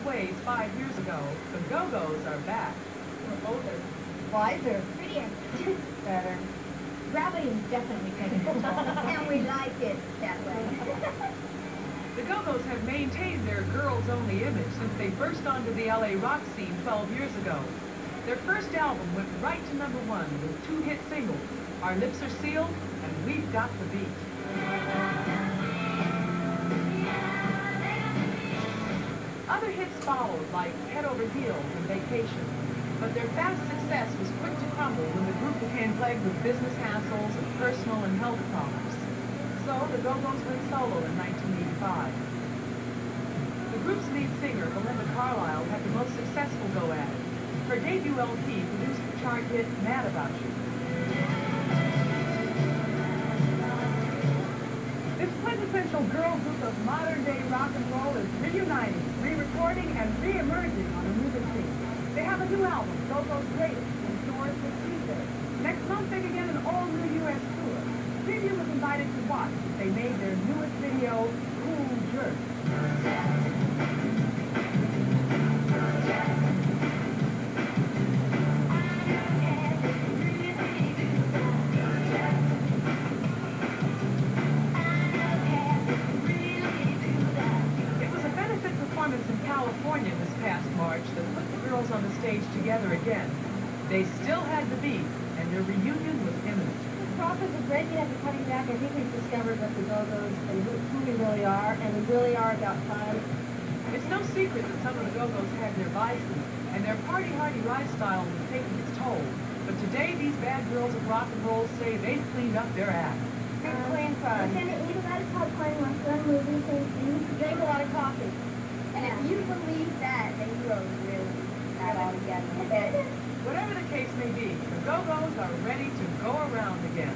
ways 5 years ago, the Go-Go's are back. We're older. Wiser. Prettier. Better. Gravity is definitely taking control. And we like it that way. The Go-Go's have maintained their girls-only image since they burst onto the LA rock scene 12 years ago. Their first album went right to #1 with 2 hit singles, Our Lips Are Sealed and We've Got the Beat. Other hits followed, like Head Over Heels and Vacation, but their fast success was quick to crumble when the group became plagued with business hassles and personal and health problems. So the Go-Go's went solo in 1985. The group's lead singer, Belinda Carlisle, had the most successful go at it. Her debut LP produced the chart hit Mad About You. This quintessential girl group of modern-day rock and roll is reuniting, re-recording, and re-emerging on a music scene. They have a new album, Go-Go's Greatest, in stores this Tuesday. Next month, they begin an all-new U.S. tour. Preview was invited to watch as they made their newest video, Cool Jerk. In California this past March that put the girls on the stage together again. They still had the beat, and their reunion was imminent. The process of breaking up and cutting back, I think we've discovered what the Go-Go's and who we really are, and we really are about time. It's no secret that some of the Go-Go's had their vices, and their party-hardy lifestyle was taking its toll. But today, these bad girls of rock and roll say they've cleaned up their act. Good clean fun. We're gonna eat a lot of popcorn, watch a lot of movies, and Drink a lot of coffee. And if you believe that, then you are really not all together. Whatever the case may be, the Go-Go's are ready to go around again.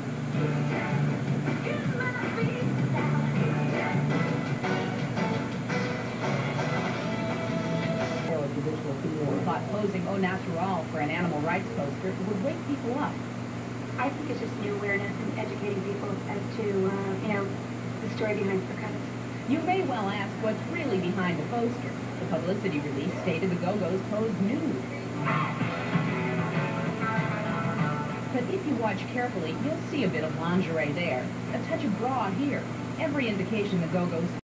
Traditional people thought posing au naturel for an animal rights poster would wake people up. I think it's just new awareness and educating people as to, the story behind the cuts. You may well ask what's really behind the poster. The publicity release stated the Go-Go's posed nude. But if you watch carefully, you'll see a bit of lingerie there, a touch of bra here. Every indication the Go-Go's